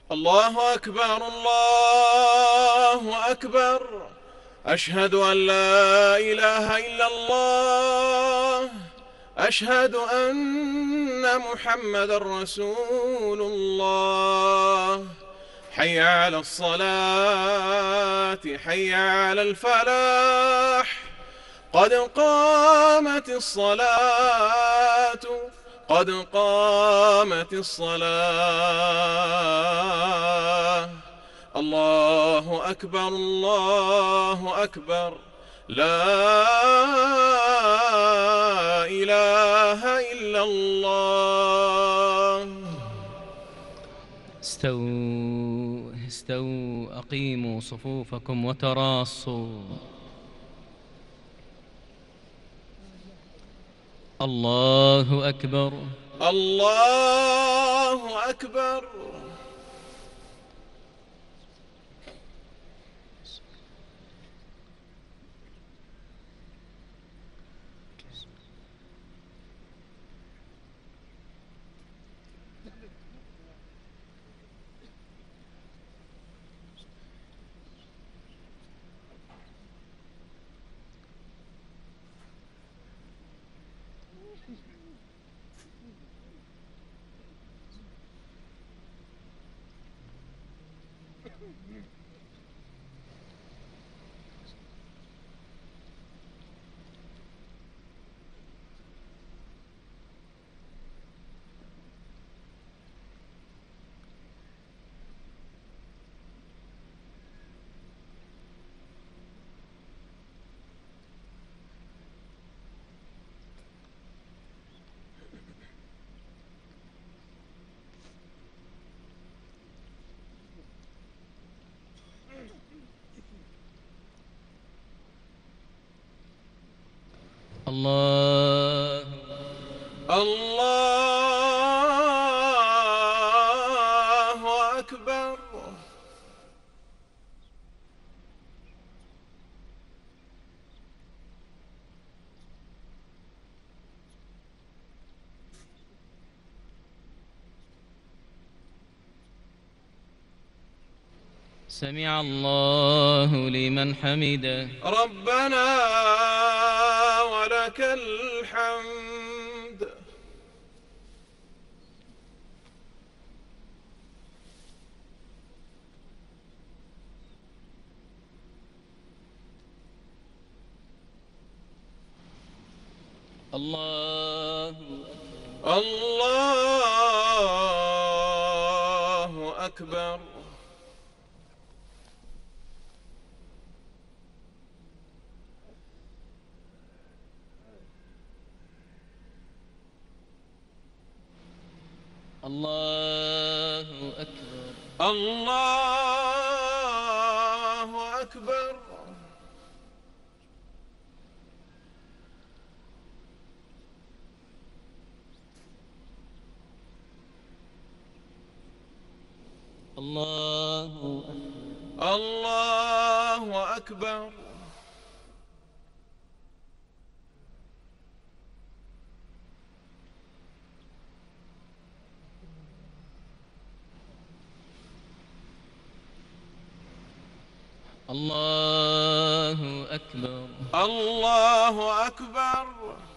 الله أكبر الله أكبر. أشهد أن لا إله إلا الله. أشهد أن محمدًا رسول الله. حي على الصلاة حي على الفلاح. قد قامت الصلاة قد قامت الصلاة. الله أكبر الله أكبر. لا إله إلا الله. استووا استووا، أقيموا صفوفكم وتراصوا. الله أكبر الله أكبر. الله الله أكبر. سمع الله لمن حمده. ربنا ولك الحمد. الله الله أكبر. الله أكبر. الله أكبر. الله الله أكبر. الله أكبر. الله أكبر.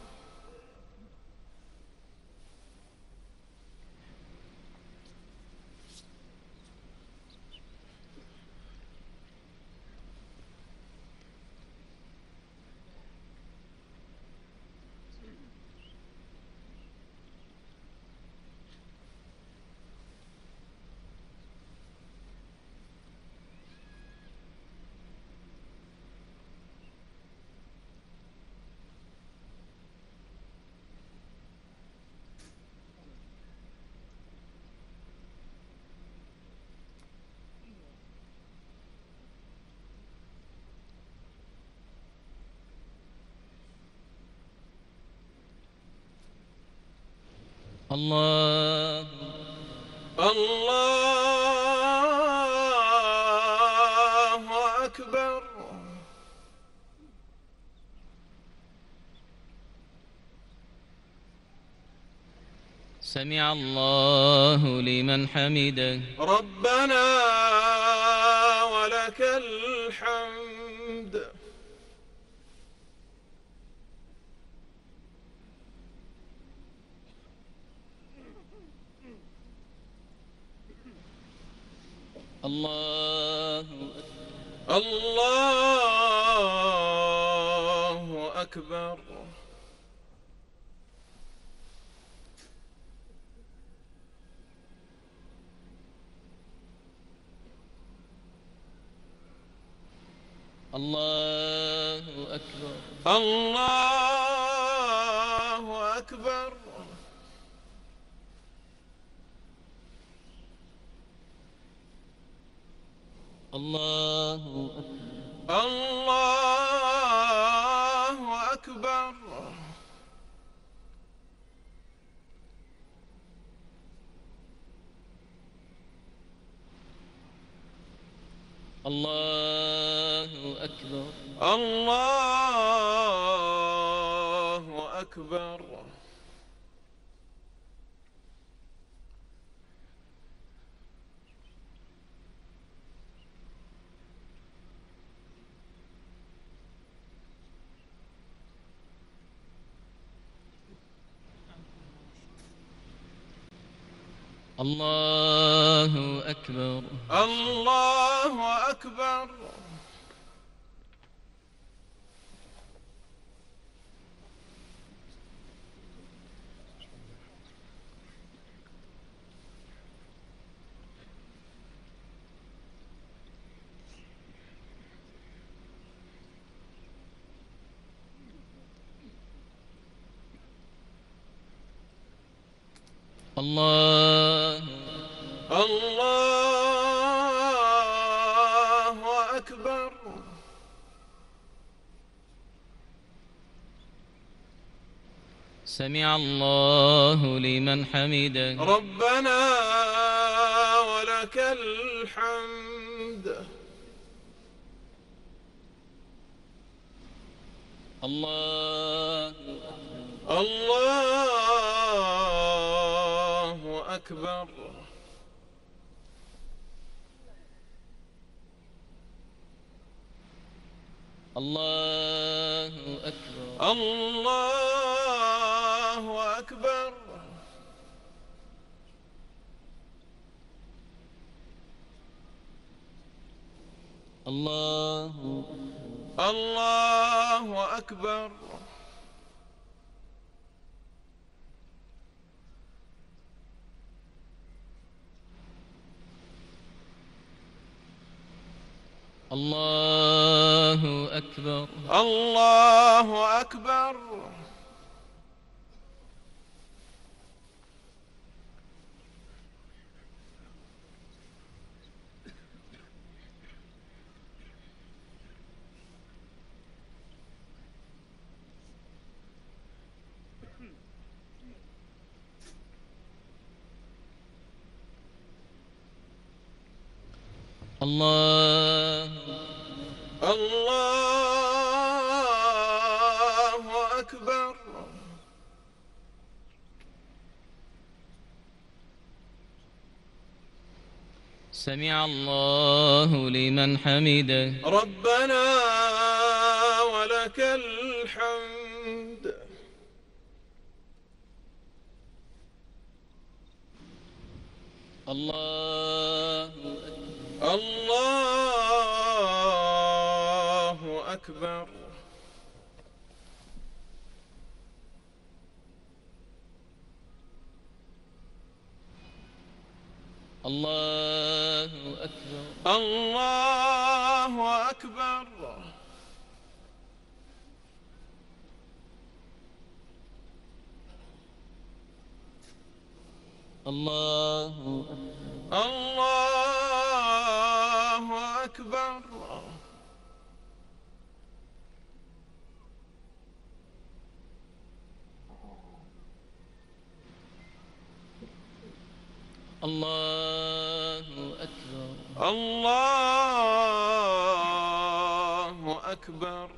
الله الله أكبر. سمع الله لمن حمده. ربنا ولك الحمد. الله الله أكبر. الله أكبر. الله أكبر. الله أكبر. الله أكبر. الله أكبر. الله أكبر. الله أكبر. الله أكبر. الله الله أكبر. سمع الله لمن حمده. ربنا ولك الحمد. الله الله أكبر. الله أكبر. الله أكبر. الله الله أكبر. الله أكبر. الله أكبر. الله الله أكبر. سمع الله لمن حمده. ربنا ولك الحمد. الله الله أكبر. الله أكبر. الله أكبر. الله الله أكبر. الله أكبر. الله أكبر.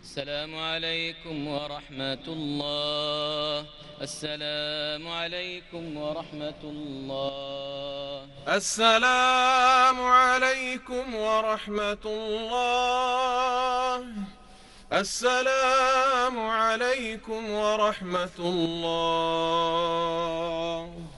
السلام عليكم ورحمة الله. السلام عليكم ورحمة الله. السلام عليكم ورحمة الله. السلام عليكم ورحمة الله.